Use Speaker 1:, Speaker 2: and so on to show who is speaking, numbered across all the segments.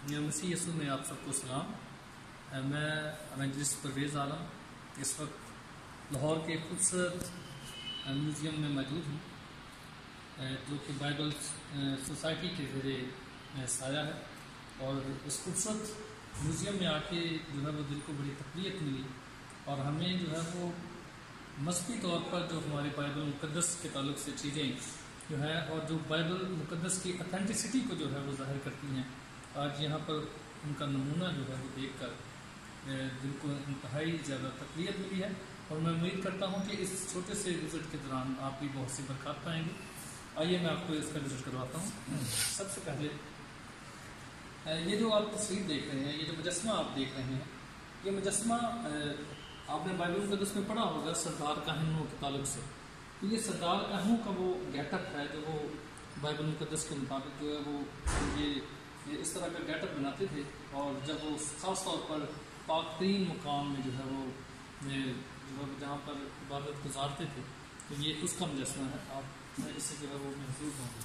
Speaker 1: مسیح یسوع میں آپ سب کو سلام۔ میں ایونجلسٹ پرویز عالم اس وقت لاہور کے خوبصورت میوزیم میں موجود ہوں جو کہ بائبل سوسائٹی کے زیر سایہ ہے، اور اس خوبصورت میوزیم میں آ کے جو ہے وہ دل کو بڑی تقویت ملی، اور ہمیں جو ہے وہ مذہبی طور پر جو ہمارے بائبل مقدس کے تعلق سے چیزیں جو ہے اور جو بائبل مقدس کی اتھینٹسٹی کو جو ہے وہ ظاہر کرتی ہیں، آج یہاں پر ان کا نمونہ جو ہے وہ دیکھ کر دل کو انتہائی زیادہ تقویت ملی ہے، اور میں امید کرتا ہوں کہ اس چھوٹے سے وزٹ کے دوران آپ بھی بہت سی برکات پائیں گے۔ آئیے میں آپ کو اس کا وزٹ کرواتا ہوں۔ سب سے پہلے یہ جو آپ تصویر دیکھ رہے ہیں، یہ جو مجسمہ آپ دیکھ رہے ہیں، یہ مجسمہ آپ نے بائبل مقدس میں پڑھا ہوگا سردار کاہنوں کے تعلق سے۔ تو یہ سردار کاہنوں کا وہ گیٹ اپ ہے جو وہ بائبل مقدس کے مطابق جو ہے وہ یہ اس طرح کا گیٹ اپ بناتے تھے، اور جب وہ خاص طور پر پاک ترین مقام میں جو ہے وہ جہاں پر عبادت گزارتے تھے، تو یہ اس کا مجسمہ ہے۔ آپ اس سے جو ہے وہ محظوظ ہوں گے۔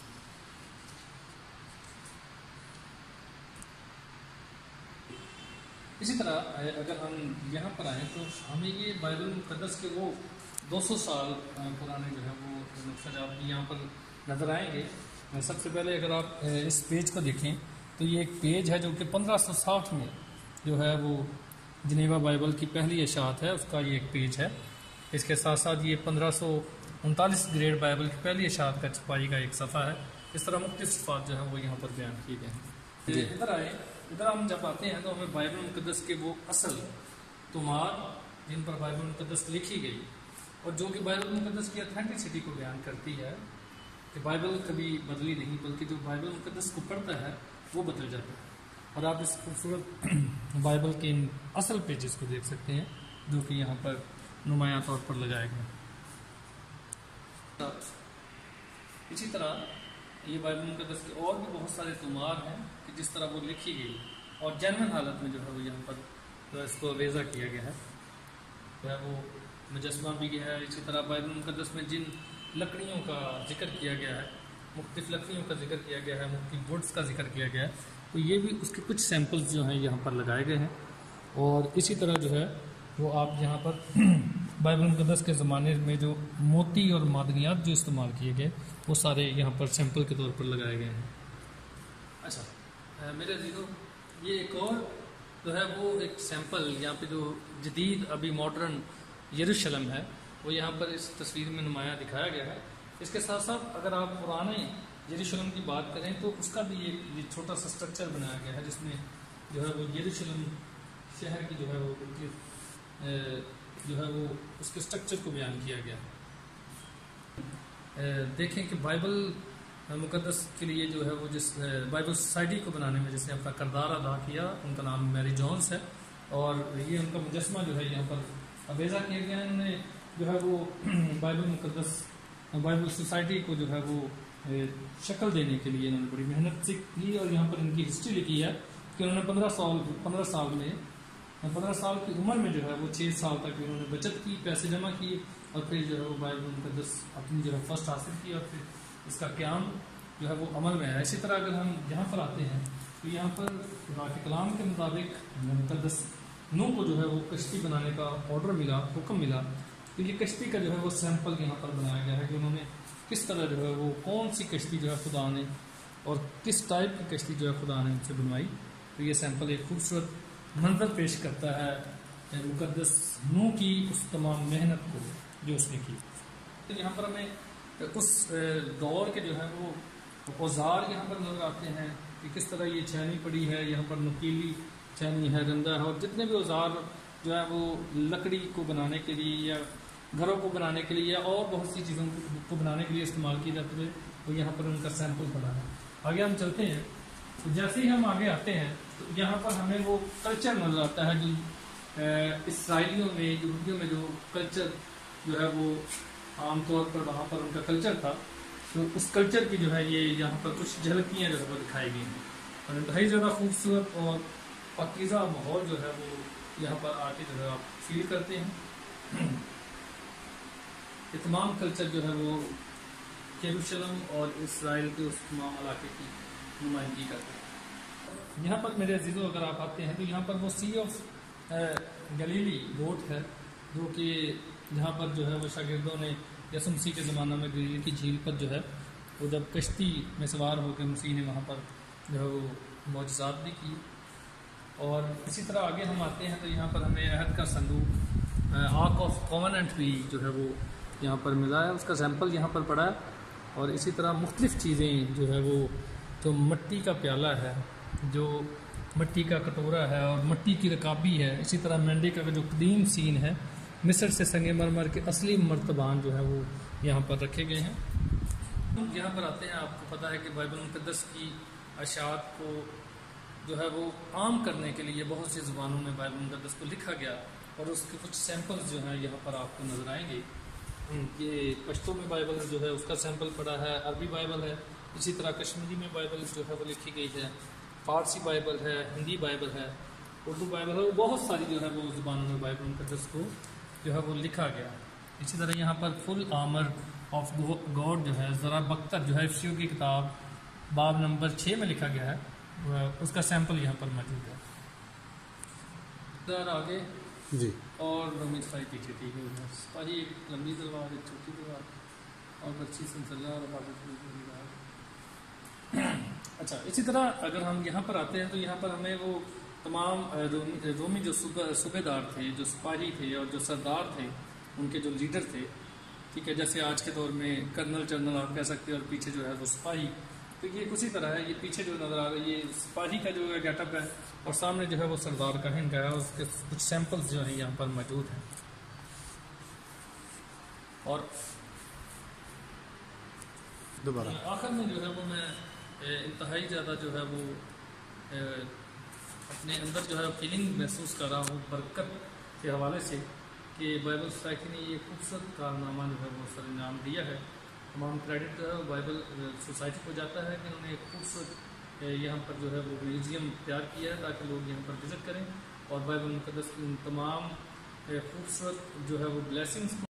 Speaker 1: اسی طرح اگر ہم یہاں پر آئیں تو ہمیں یہ بائبل مقدس کے وہ 200 سال پرانے جو ہے وہ نقشہ جات بھی یہاں پر نظر آئیں گے۔ سب سے پہلے اگر آپ اس پیج کو دیکھیں تو یہ ایک پیج ہے جو کہ 1560 میں جو ہے وہ جنیوا بائبل کی پہلی اشاعت ہے، اس کا یہ ایک پیج ہے۔ اس کے ساتھ ساتھ یہ 1539 گریڈ بائبل کی پہلی اشاعت کا چھپائی کا ایک صفحہ ہے۔ اس طرح مختلف صفحات جو ہیں وہ یہاں پر بیان کیے گئے ہیں۔ ادھر آئے، ادھر ہم جب آتے ہیں تو ہمیں بائبل مقدس کے وہ اصل تمار جن پر بائبل مقدس لکھی گئی، اور جو کہ بائبل مقدس کی اتھینٹسٹی کو بیان کرتی ہے کہ بائبل کبھی بدلی نہیں، بلکہ جو بائبل مقدس کو پڑھتا ہے وہ بدل جاتا ہے۔ اور آپ اس خوبصورت بائبل کے ان اصل پیجز کو دیکھ سکتے ہیں جو کہ یہاں پر نمایاں طور پر لگائے گئے۔ اسی طرح یہ بائبل مقدس کے اور بھی بہت سارے تمار ہیں کہ جس طرح وہ لکھی گئی اور جینوئن حالت میں جو ہے وہ یہاں پر اس کو ریزہ کیا گیا ہے، وہ مجسمہ بھی گیا ہے۔ اسی طرح بائبل مقدس میں جن لکڑیوں کا ذکر کیا گیا ہے، مختلف لکڑیوں کا ذکر کیا گیا ہے، مختلف وڈس کا ذکر کیا گیا ہے، تو یہ بھی اس کے کچھ سیمپلز جو ہیں یہاں پر لگائے گئے ہیں۔ اور اسی طرح جو ہے وہ آپ یہاں پر بائبل مقدس کے زمانے میں جو موتی اور معدنیات جو استعمال کیے گئے وہ سارے یہاں پر سیمپل کے طور پر لگائے گئے ہیں۔ اچھا میرے عزیزو، یہ ایک اور جو ہے وہ ایک سیمپل یہاں پہ جو جدید ابھی ماڈرن یروشلم ہے وہ یہاں پر اس تصویر میں نمایاں دکھایا گیا ہے۔ اس کے ساتھ ساتھ اگر آپ پرانے یروشلم کی بات کریں تو اس کا بھی یہ چھوٹا سا اسٹرکچر بنایا گیا ہے جس میں جو ہے وہ یروشلم شہر کی جو ہے وہ اس کے اسٹرکچر کو بیان کیا گیا ہے۔ دیکھیں کہ بائبل مقدس کے لیے جو ہے وہ جس بائبل سوسائٹی کو بنانے میں جس نے اپنا کردار ادا کیا، ان کا نام میری جونس ہے، اور یہ ان کا مجسمہ جو ہے یہاں پر ابیزہ کیا گیا ہے۔ انہوں نے جو ہے وہ بائبل مقدس بائبل سوسائٹی کو جو ہے وہ شکل دینے کے لیے انہوں نے بڑی محنت سے کی، اور یہاں پر ان کی ہسٹری لکھی ہے کہ انہوں نے 15 سال کی عمر میں جو ہے وہ 6 سال تک انہوں نے بچت کی، پیسے جمع کیے، اور پھر جو ہے وہ بائبل مقدس اپنی جو ہے فرسٹ حاصل کی، اور پھر اس کا قیام جو ہے وہ عمل میں ہے۔ اسی طرح اگر ہم یہاں پر آتے ہیں تو یہاں پر خدا کے کلام کے مطابق مقدس نوح کو جو ہے وہ کشتی بنانے کا آرڈر ملا، حکم ملا، تو یہ کشتی کا جو ہے وہ سیمپل یہاں پر بنایا گیا ہے کہ انہوں نے کس طرح جو ہے وہ کون سی کشتی جو ہے خدا نے اور کس ٹائپ کی کشتی جو ہے خدا نے ان سے بنوائی۔ تو یہ سیمپل ایک خوبصورت منظر پیش کرتا ہے مقدس نوح کی اس تمام محنت کو جو اس نے کی۔ تو یہاں پر ہمیں اس دور کے جو ہے وہ اوزار یہاں پر نظر آتے ہیں کہ کس طرح یہ چھینی پڑی ہے، یہاں پر نکیلی چھینی ہے، رندہ ہے، اور جتنے بھی اوزار جو ہے وہ لکڑی کو بنانے کے لیے یا گھروں کو بنانے کے لیے یا اور بہت سی چیزوں کو بنانے کے لیے استعمال کیے جاتے تھے، تو یہاں پر ان کا سیمپل پڑا ہے۔ آگے ہم چلتے ہیں تو جیسے ہی ہم آگے آتے ہیں تو یہاں پر ہمیں وہ کلچر نظر آتا ہے جو اسرائیلیوں میں، یہودیوں میں جو کلچر جو ہے وہ عام طور پر وہاں پر ان کا کلچر تھا، تو اس کلچر کی جو ہے یہ یہاں پر کچھ جھلکیاں جو ہے وہ دکھائی گئی ہیں، اور انتہائی زیادہ خوبصورت اور پاکیزہ ماحول جو ہے وہ یہاں پر آ کے جو ہے آپ فیل کرتے ہیں۔ یہ تمام کلچر جو ہے وہ یروشلم اور اسرائیل کے اس تمام علاقے کی نمائندگی کرتے ہیں۔ یہاں پر میرے عزیزوں اگر آپ آتے ہیں تو یہاں پر وہ سی آف گلیلی بوٹ ہے، جو کہ جہاں پر جو ہے وہ شاگردوں نے یسوع مسیح کے زمانہ میں گلیلی کی جھیل پر جو ہے وہ جب کشتی میں سوار ہو کے مسیح نے وہاں پر جو ہے وہ معجزات بھی کی. اور اسی طرح آگے ہم آتے ہیں تو یہاں پر ہمیں عہد کا صندوق آرک آف کووننٹ بھی جو ہے وہ یہاں پر ملا ہے، اس کا سیمپل یہاں پر پڑا ہے. اور اسی طرح مختلف چیزیں جو ہے وہ تو مٹی کا پیالہ ہے، جو مٹی کا کٹورا ہے اور مٹی کی رکابی ہے. اسی طرح مینڈے کا جو قدیم سین ہے، مصر سے سنگ مرمر کے اصلی مرتبان جو ہے وہ یہاں پر رکھے گئے ہیں. یہاں پر آتے ہیں، آپ کو پتہ ہے کہ بائبل مقدس کی اشاعت کو جو ہے وہ عام کرنے کے لیے بہت سی زبانوں میں بائبل مقدس کو لکھا گیا، اور اس کے کچھ سیمپلز جو ہیں یہاں پر آپ کو نظر آئیں گے. یہ پشتو میں بائبل جو ہے اس کا سیمپل پڑا ہے، عربی بائبل ہے، اسی طرح کشمیری میں بائبل جو ہے وہ لکھی گئی ہے، فارسی بائبل ہے، ہندی بائبل ہے، اردو بائبل ہے، وہ بہت ساری جو ہے وہ زبانوں میں بائبل مقدس کو جو ہے وہ لکھا گیا. اسی طرح یہاں پر فل آرمر آف گاڈ جو ہے ذرا بختر جو ہے افسیوں کی کتاب باب نمبر 6 میں لکھا گیا ہے، اس کا سیمپل یہاں پر موجود ہے. آگے
Speaker 2: جی
Speaker 1: اور لمبی سپاہی پیچھے ٹھیک ہے، سپاہی ایک لمبی تلوار، ایک چھوٹی تلوار اور بچی سنسلہ اور تلوار. اچھا، اسی طرح اگر ہم یہاں پر آتے ہیں تو یہاں پر ہمیں وہ تمام رومی جو صوبے دار تھے، جو سپاہی تھے اور جو سردار تھے، ان کے جو لیڈر تھے، ٹھیک ہے، جیسے آج کے دور میں کرنل چرنل آپ کہہ سکتے ہیں، اور پیچھے جو ہے وہ سپاہی. تو یہ اسی طرح ہے، یہ پیچھے جو نظر آ رہا ہے یہ سپاہی کا جو ہے گیٹ اپ ہے، اور سامنے جو ہے وہ سردار کا ہنگ ہے، اور اس کے کچھ سیمپلز جو ہیں یہاں پر موجود ہیں. اور
Speaker 2: دوبارہ
Speaker 1: آخر میں جو ہے وہ میں انتہائی زیادہ جو ہے وہ اپنے اندر جو ہے فیلنگ محسوس کر رہا ہوں برکت کے حوالے سے، کہ بائبل سوسائٹی نے یہ خوبصورت کارنامہ جو ہے وہ سر انجام دیا ہے. تمام کریڈٹ جو ہے وہ بائبل سوسائٹی کو جاتا ہے کہ انہوں نے ایک خوبصورت یہاں پر جو ہے وہ میوزیم تیار کیا ہے تاکہ لوگ یہاں پر وزٹ کریں اور بائبل مقدس کی ان تمام خوبصورت جو ہے وہ بلیسنگس